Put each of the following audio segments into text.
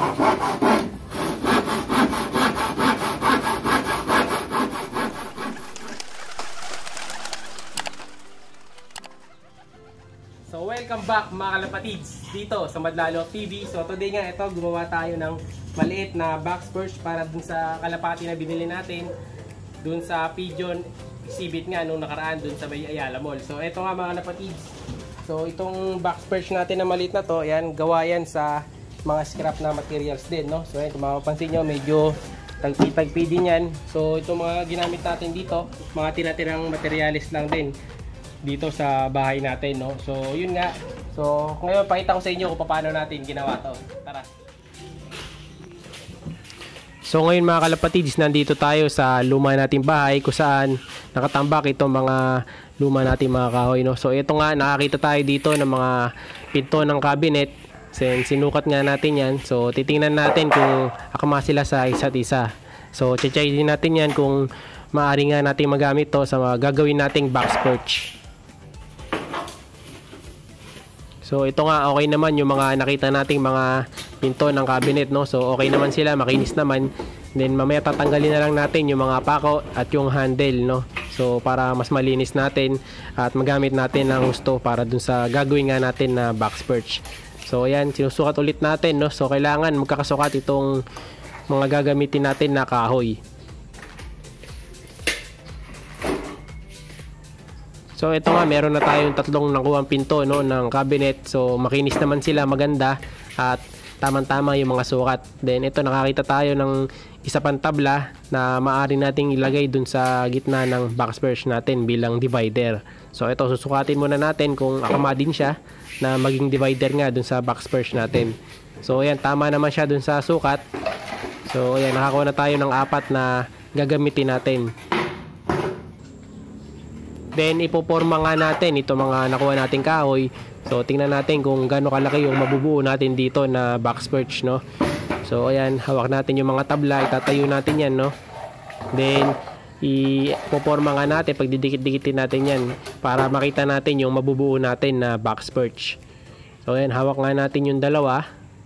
So welcome back mga kalapatids dito sa Madlalo TV. So today nga ito gumawa tayo ng maliit na box perch para dun sa kalapati na binili natin dun sa pigeon exhibit nga nung nakaraan dun sa may Ayala Mall. So ito nga mga kalapatids. So itong box perch natin na maliit na to, ayan, gawa yan sa mga scrap na materials din, no? So ayan, kung mapapansin nyo, medyo tagpi-tagpi din yan. So itong mga ginamit natin dito, mga tinatirang materials lang din dito sa bahay natin, no? So yun nga. So ngayon pakita ko sa inyo kung paano natin ginawa to. Tara. So ngayon mga kalapatids, nandito tayo sa luma nating bahay kung saan nakatambak itong mga luma nating mga kahoy, no? So ito nga, nakakita tayo dito ng mga pinto ng cabinet. Sinukat nga natin yan. So titingnan natin kung akma sila sa isa't isa. So check din natin yan kung maaari nga natin magamit to sa mga gagawin nating box perch. So ito nga, okay naman yung mga nakita nating mga pinto ng cabinet, no? So okay naman sila, makinis naman. Then mamaya tatanggalin na lang natin yung mga pako at yung handle, no? So para mas malinis natin at magamit natin ng gusto para dun sa gagawin nga natin na box perch. So ayan, sinusukat ulit natin, no? So kailangan magkakasukat itong mga gagamitin natin na kahoy. So ito nga, meron na tayong tatlong nakuhang pinto, no, ng cabinet. So makinis naman sila, maganda at tamang-tama yung mga sukat. Then ito, nakakita tayo ng isa pang tabla na maaari nating ilagay dun sa gitna ng box perch natin bilang divider. So ito, susukatin muna natin kung akama din siya na maging divider nga dun sa box perch natin. So ayan, tama naman siya dun sa sukat. So ayan, nakakuha na tayo ng 4 na gagamitin natin. Then ipoporma nga natin ito mga nakuha nating kahoy. So tingnan natin kung gaano kalaki yung mabubuo natin dito na box perch, no. So ayan, hawak natin yung mga tabla, itatayo natin yan, no. Then ipoporma nga natin, pagdidikit-dikitin natin yan para makita natin yung mabubuo natin na box perch. So ayan, hawak nga natin yung dalawa.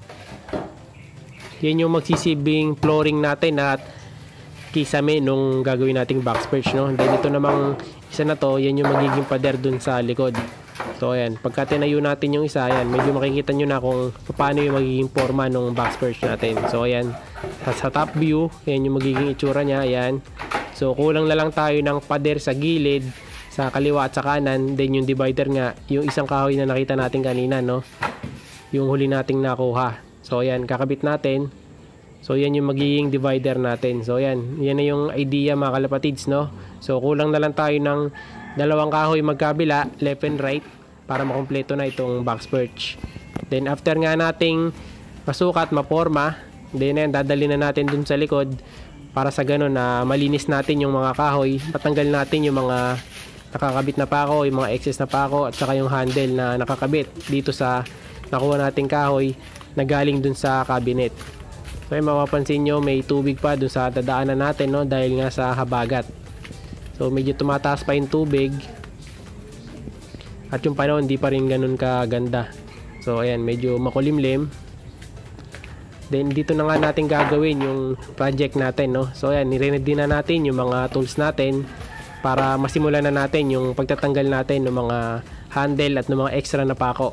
Yan yung magsisibing flooring natin at kisame nung gagawin nating box perch, no. Then ito namang isa na to, yan yung magiging pader dun sa likod. So ayan, pagka tinayo natin yung isa, ayan, medyo makikita nyo na kung paano yung magiging forma ng box perch natin. So ayan, sa top view, ayan yung magiging itsura nya, ayan. So kulang na lang tayo ng pader sa gilid, sa kaliwa at sa kanan. Then yung divider nga, yung isang kahoy na nakita natin kanina, no, yung huli nating nakuha. So ayan, kakabit natin. So yan yung magiging divider natin. So yan, yan na yung idea mga kalapatids, no. So kulang na lang tayo ng dalawang kahoy magkabila, left and right, para makumpleto na itong box perch. Then after nga nating masukat, maporma, then yan, dadali na natin dun sa likod para sa ganun na malinis natin yung mga kahoy, patanggal natin yung mga nakakabit na pako, yung mga excess na pako at saka yung handle na nakakabit dito sa nakuha nating kahoy na galing dun sa cabinet. So ay mapapansin nyo, may tubig pa dun sa dadaanan natin, no, dahil nga sa habagat. So medyo tumataas pa yung tubig at yung panahon hindi pa rin ganun kaganda. So ayan, medyo makulimlim. Then dito na nga natin gagawin yung project natin, no. So ayan, niready na natin yung mga tools natin para masimulan na natin yung pagtatanggal natin ng mga handle at ng mga extra na pako.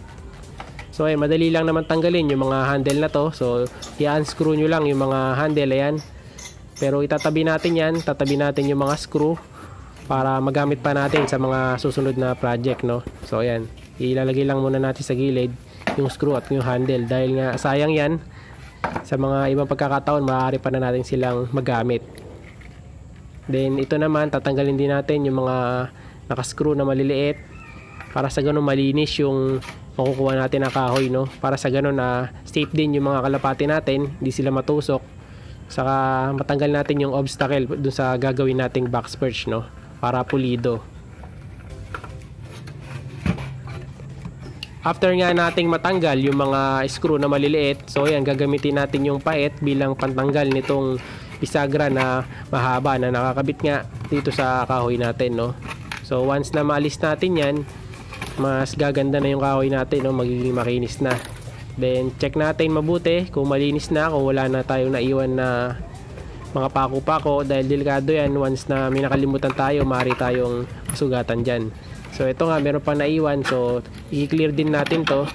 So ayan, madali lang naman tanggalin yung mga handle na to. So i-unscrew nyo lang yung mga handle, ayan. Pero itatabi natin yan, tatabi natin yung mga screw para magamit pa natin sa mga susunod na project, no. So ayan, ilalagay lang muna natin sa gilid yung screw at yung handle dahil nga sayang yan. Sa mga ibang pagkakataon, maaari pa na natin silang magamit. Then ito naman, tatanggalin din natin yung mga nakascrew na maliliit para sa ganun malinis yung makukuha natin na kahoy, no. Para sa ganun na safe din yung mga kalapati natin, hindi sila matusok. Saka matanggal natin yung obstacle dun sa gagawin nating box perch, no, para pulido. After nga nating matanggal yung mga screw na maliliit, so ayan, gagamitin natin yung paet bilang pantanggal nitong bisagra na mahaba na nakakabit nga dito sa kahoy natin, no. So once na maalis natin yan, mas gaganda na yung kahoy natin, no, magiging makinis na. Then check natin mabuti kung malinis na, kung wala na tayong naiwan na mga pako-pako, dahil delikado yan. Once na may nakalimutan tayo, maaari tayong masugatan dyan. So ito nga, meron pang naiwan, so i-clear din natin to.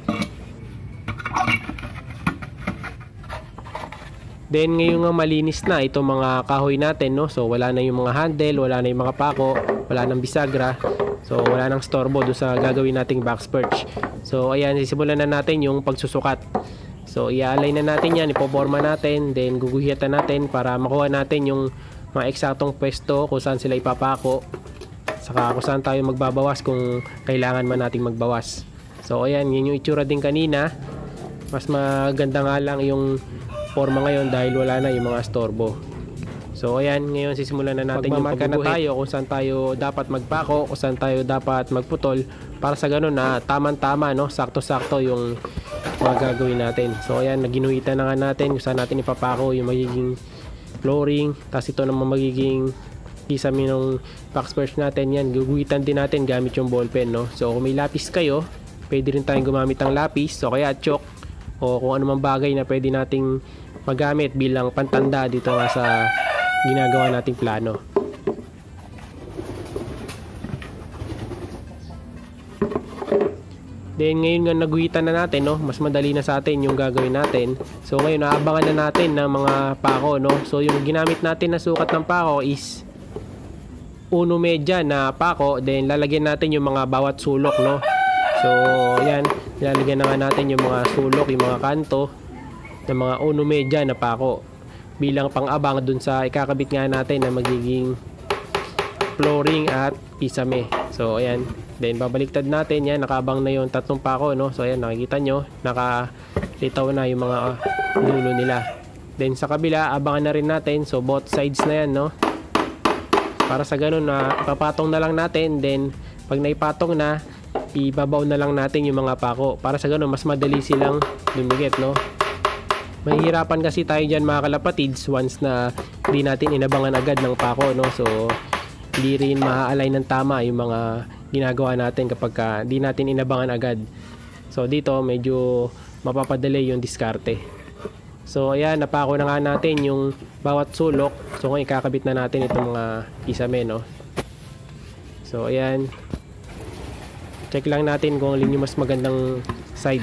Then ngayon nga malinis na itong mga kahoy natin, no? So wala na yung mga handle, wala na yung mga pako, wala nang bisagra. So wala nang storbo doon sa gagawin nating box perch. So ayan, sisimulan na natin yung pagsusukat. So i-align na natin yan, ipoporma natin, then guguhitan natin para makuha natin yung mga eksaktong pwesto kung saan sila ipapako, saka kung saan tayo magbabawas kung kailangan man nating magbawas. So ayan, yun yung itsura din kanina. Mas maganda nga lang yung forma ngayon dahil wala na yung mga storbo. So ayan, ngayon sisimulan na natin yung pagbubuhit. Na tayo kung saan tayo dapat magpako, kung saan tayo dapat magputol, para sa ganun na tamang-tama, no? Sakto-sakto yung mga gagawin natin. So ayan, naginuhitan na nga natin kung saan natin ipapako yung magiging flooring. Tapos ito naman magiging kisame ng box perch natin. Yan, guguhitan din natin gamit yung ballpen, no? So kung may lapis kayo, pwede rin tayong gumamit ng lapis, o kaya chalk, o kung anumang bagay na pwede nating magamit bilang pantanda dito nga sa ginagawa nating plano. Then ngayon nga naguhitan na natin, no, mas madali na sa atin yung gagawin natin. So ngayon naabangan na natin ng mga pako, no. So yung ginamit natin na sukat ng pako is 1 medya na pako, then lalagyan natin yung mga bawat sulok, no. So ayan, lalagyan na nga natin yung mga sulok, yung mga kanto ng mga 1 medya na pako bilang pang-abang dun sa ikakabit nga natin na magiging flooring at pisame. So ayan, then babaliktad natin yan, nakaabang na yung 3 pako, no. So ayan, nakikita nyo, nakalitaw na yung mga dulo nila. Then sa kabila, abangan na rin natin, so both sides na yan, no, para sa ganun na papatong na lang natin. Then pag naipatong na, ibabaw na lang natin yung mga pako, para sa ganun mas madali silang dumikit, no. Mahihirapan kasi tayo dyan mga kalapatids once na hindi natin inabangan agad ng pako, no. So hindi rin ma-align ng tama yung mga ginagawa natin kapag hindi natin inabangan agad. So dito medyo mapapadali yung diskarte. So ayan, napako na nga natin yung bawat sulok. So ngayon ikakabit na natin itong mga kisame, no. So ayan, check lang natin kung alin yung mas magandang side.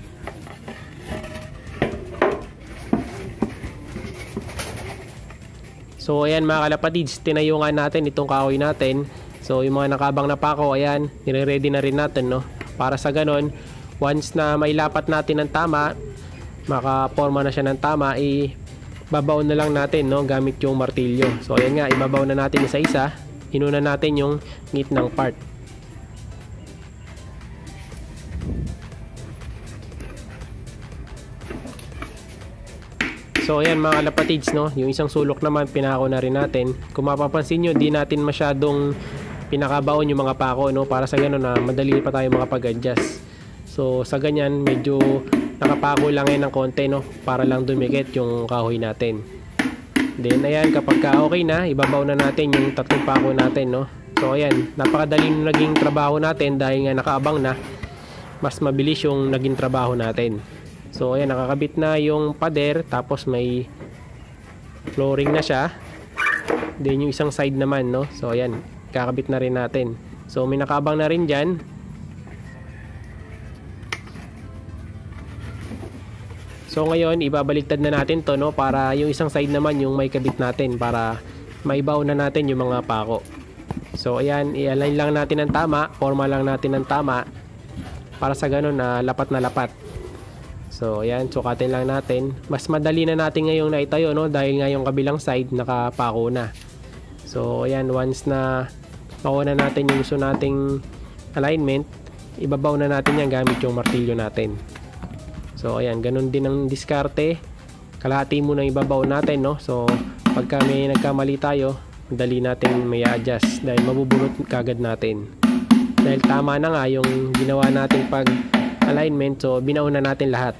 So ayan mga kalapatids, tinayo nga natin itong kahoy natin. So yung mga nakabang na pako, ayan, nire-ready na rin natin, no, para sa ganon once na mailapat natin ng tama, makaporma na siya ng tama, ibabaw na lang natin, no, gamit yung martilyo. So ayan nga, ibabaw na natin isa-isa. Inuna natin yung gitnang part. So ayan mga kalapatids, no, yung isang sulok naman pinako na rin natin. Kung mapapansin nyo, di natin masyadong pinakabaon yung mga pako, no, para sa ganun na madali pa tayo makapag-adjust. So sa ganyan, medyo nakapako lang yan ng konti, no, para lang dumikit yung kahoy natin. Then ayan, kapag okay na, ibabaw na natin yung 3 pako natin, no. So ayan, napakadali naging trabaho natin dahil nga nakaabang na. Mas mabilis yung naging trabaho natin. So ayan, nakakabit na yung pader, tapos may flooring na siya. Then yung isang side naman, no. So ayan, kakabit na rin natin. So may nakaabang na rin dyan. So ngayon, ibabaliktad na natin to, no, para yung isang side naman yung may kabit natin, para maibaw na natin yung mga pako. So ayan, i-align lang natin ng tama, forma lang natin ng tama, para sa ganun na lapat na lapat. So ayan, sukatin lang natin. Mas madali na natin ngayong naitayo, no, dahil nga yung kabilang side nakapako na. So ayan, once na makuha na natin yung gusto nating alignment, ibabaw na natin yan gamit yung martilyo natin. So ayan, ganun din ang diskarte. Kalahati muna ibabaw natin, no. So pagka may nagkamali tayo, madali natin may adjust dahil mabubulot kagad natin. Dahil tama na nga yung ginawa nating pag alignment, so binauna natin lahat.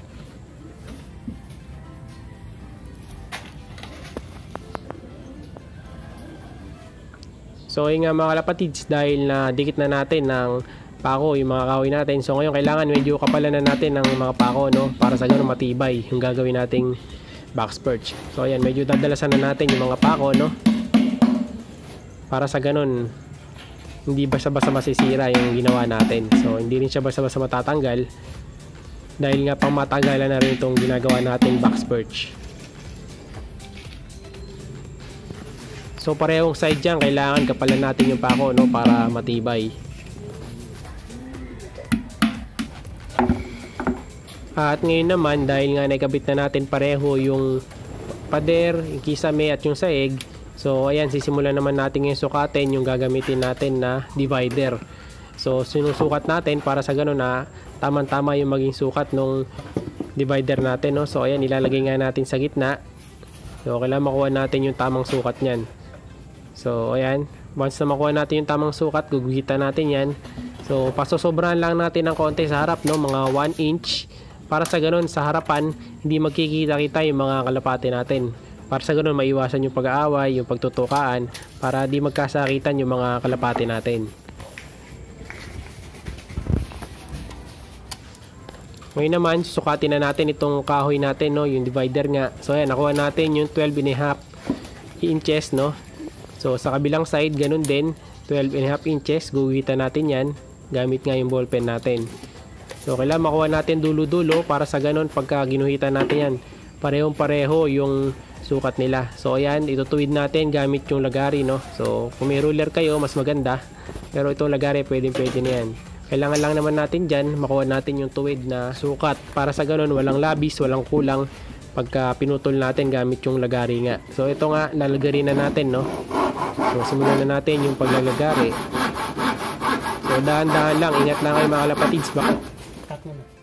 So ayun nga mga kalapatids, dahil na dikit na natin ng pako, yung mga kahoy natin. So ngayon kailangan medyo kapalan na natin ng mga pako, no, para sa ganun matibay yung gagawin nating box perch. So ayan, medyo dadalasan na natin yung mga pako, no, para sa ganun hindi basta-basta masisira yung ginawa natin. So hindi rin siya basta-basta matatanggal, dahil nga pang matagalan na rin itong ginagawa nating box perch. So parehong side dyan, kailangan kapalan natin yung pako, no, para matibay. At ngayon naman, dahil nga nakabit na natin pareho yung pader, yung kisame at yung saeg, so ayan, sisimulan naman natin yung sukatin yung gagamitin natin na divider. So sinusukat natin para sa ganun na tamang-tama yung maging sukat nung divider natin, no. So ayan, ilalagay nga natin sa gitna. So kailangan makuha natin yung tamang sukat niyan. So ayan, once na makuha natin yung tamang sukat, guguhitan natin yan. So pasosobrahan lang natin ng konti sa harap, no, mga 1 inch, para sa ganun sa harapan hindi magkikita-kita yung mga kalapate natin. Para sa ganun maiwasan yung pag-aaway, yung pagtutukaan, para di magkasakitan yung mga kalapate natin. Ngayon naman, susukatin na natin itong kahoy natin, no, yung divider nga. So ayan, nakuha natin yung 12.5 inches, no. So sa kabilang side, ganun din, 12.5 inches, guguhitan natin yan gamit nga yung ballpen natin. So kailangan makuha natin dulo-dulo para sa ganun pagka ginuhitan natin yan, parehong pareho yung sukat nila. So ayan, itutuwid natin gamit yung lagari, no. So kung may ruler kayo, mas maganda, pero itong lagari pwede na yan. Kailangan lang naman natin dyan makuha natin yung tuwid na sukat, para sa ganun walang labis, walang kulang pagka pinutol natin gamit yung lagari nga. So ito nga, lalagari na natin, no. So simulan na natin yung paglalagari. So dahan-dahan lang, ingat lang kayo mga kalapatids, baka